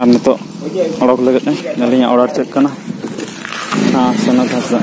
नितो ओडक लगत नालिया order check करना हाँ सोना था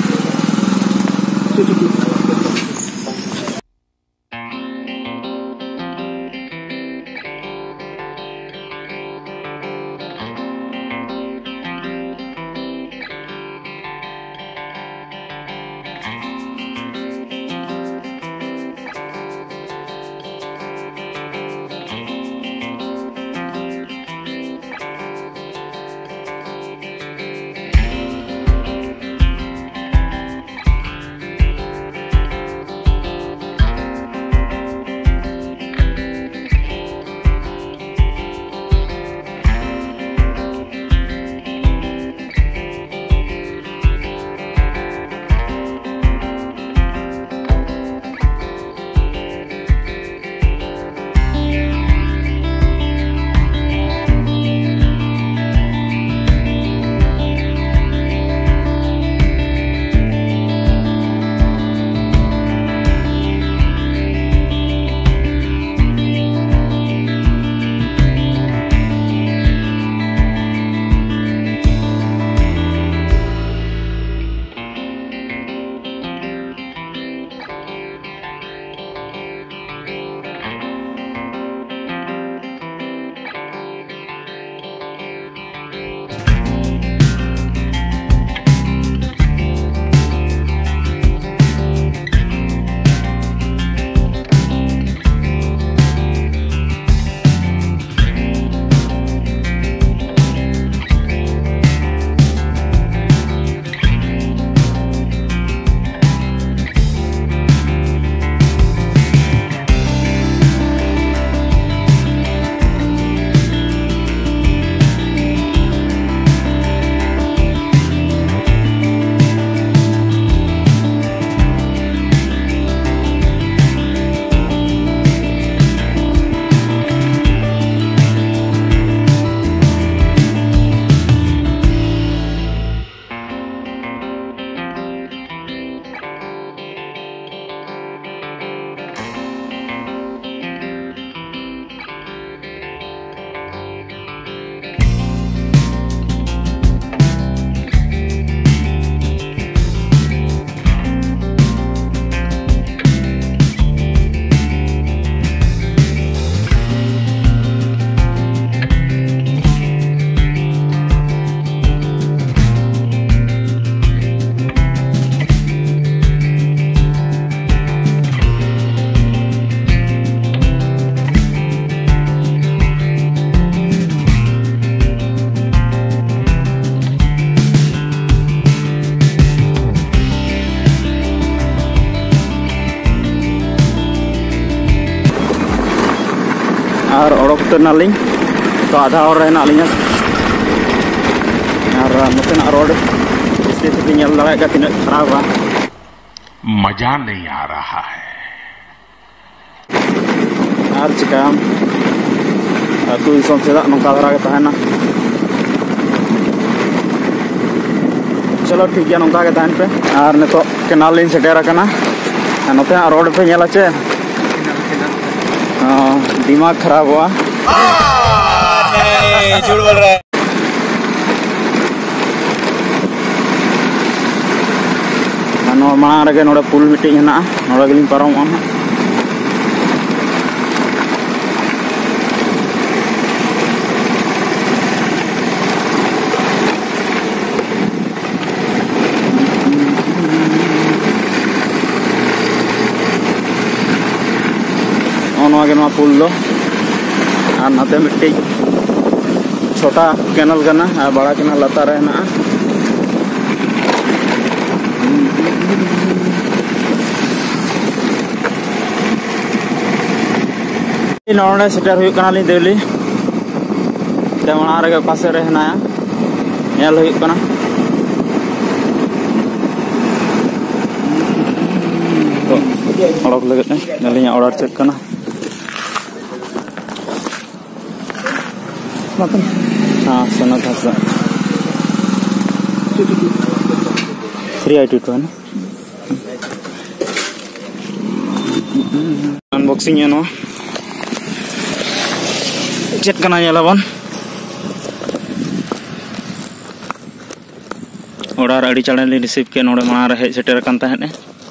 और ओडक नाली तो आधा और रहना अलिया और नोतेना रोड स्थिति पे नल लगा तीन खराब मजा नहीं आ रहा है और चिका अतु दिसम से नौका धरा के तहना चलो ठीक है नौका के तहन पे और नितो केनाल लिन सेटेर करना नोते रोड पे नेला चे दिमाग खराब हुआ झूठ बोल रहा है मारे नोड़े पुल मिट्टी है नोड़े गलिंग पारमोगा पुल दो और नाते मिट्टी छोटा कैनल करना और बड़ा कैनल लता रहना नोड़े सेटर हुई कना देवली मना रे पासे रहना नेल हुई कना तो ओडक लगत नालिया ऑर्डर चेक करना हाँ सोना था 382 है ना अनबॉक्सिंग है ना चेक करना ये लावन ऑर्डर अड़ी चढ़े ली रिसीव के नोड़े मार हेज सेटर कान तहने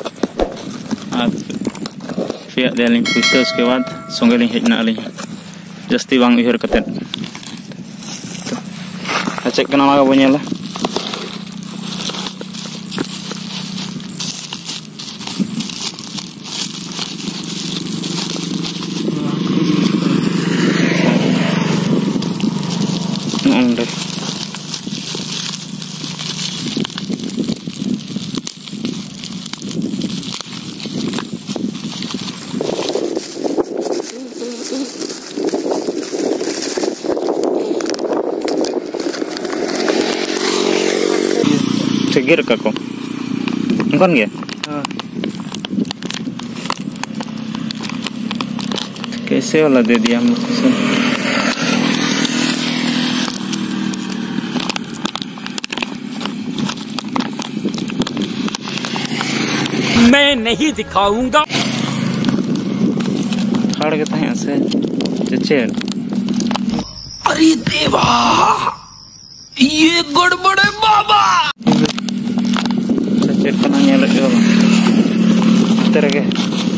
फिया देलिंग पैसा उसके बाद संगे लिंग हेजना अलिंग जस्ती बांग उहर कते चेक कना मा बनेला नोंडे गिर का को कौन गया कैसे वाला दे दिया हम लोग मैं नहीं दिखाऊंगा खड़ के था से चेर अरे देवा ये गड़बड़ है बाबा चेक करना नहीं लगे तेरे के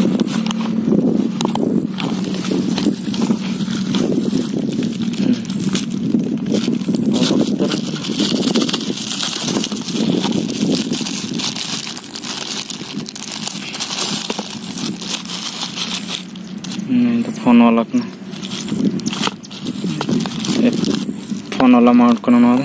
तो फोन वाला अपना फोन वाला माउंट करना ना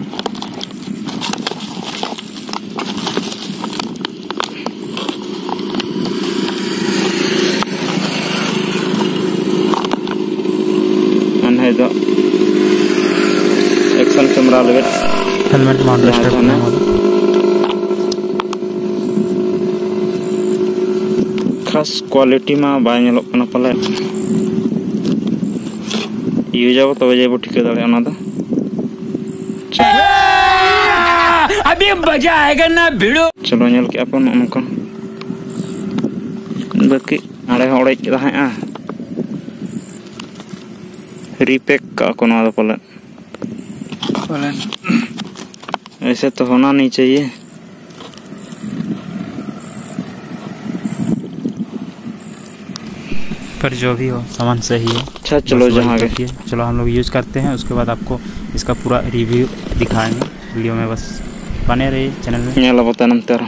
है तो एक्शन कैमरा लगे हेलमेट माउंट खास क्वालिटी में बाय नेलोक कना पले यूज आबो तबे जेबो ठीक दाड़े ना दो अभी मजा आएगा ना भिड़ो चलो नेल के अपन उनका बाकी आड़े होड़े के रहा रिपेक का कोना दो पले ऐसे तो होना नहीं चाहिए पर जो भी हो सामान सही है। अच्छा चलो जहाँ गए चलो हम लोग यूज़ करते हैं, उसके बाद आपको इसका पूरा रिव्यू दिखाएंगे वीडियो में। बस बने रहिए चैनल में। ये बता नंतर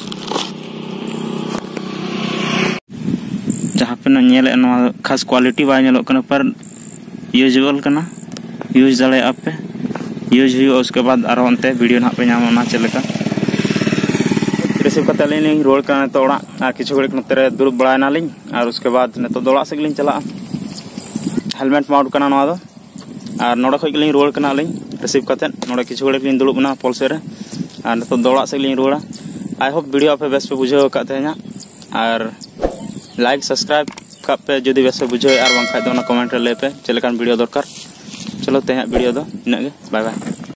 जहाँ पे ना खास क्वालिटी बाय नेलो कना पर यूजेबल कना यूज दाड़े आप पे यूज हुई उसके बाद और अंते वीडियो ना पे नाम चलका रिसीव करते लिंग रोड का तो किछु घड़ी नते दुरुब बड़ा लिंग और उसके बाद ने तो दौड़ा से लिंग चला हेलमेट माउंट करना ना दो और नोड़ा खो लिंग रोड करना लिंग रिसीव करते नोड़ा किछु घड़ी लिंग दुरुब ना पोलसे रे और ने तो दौड़ा से लिंग रोड़ा। आई होप वीडियो पे बेस पे बुझे करते हैं और लाइक सब्सक्राइब का पे जुदी बेस पे बुझे और बांखा तो कमेंट ले पे चलेकान वीडियो दरकार। चलो तेज वीडियो दो इना बाय बाय।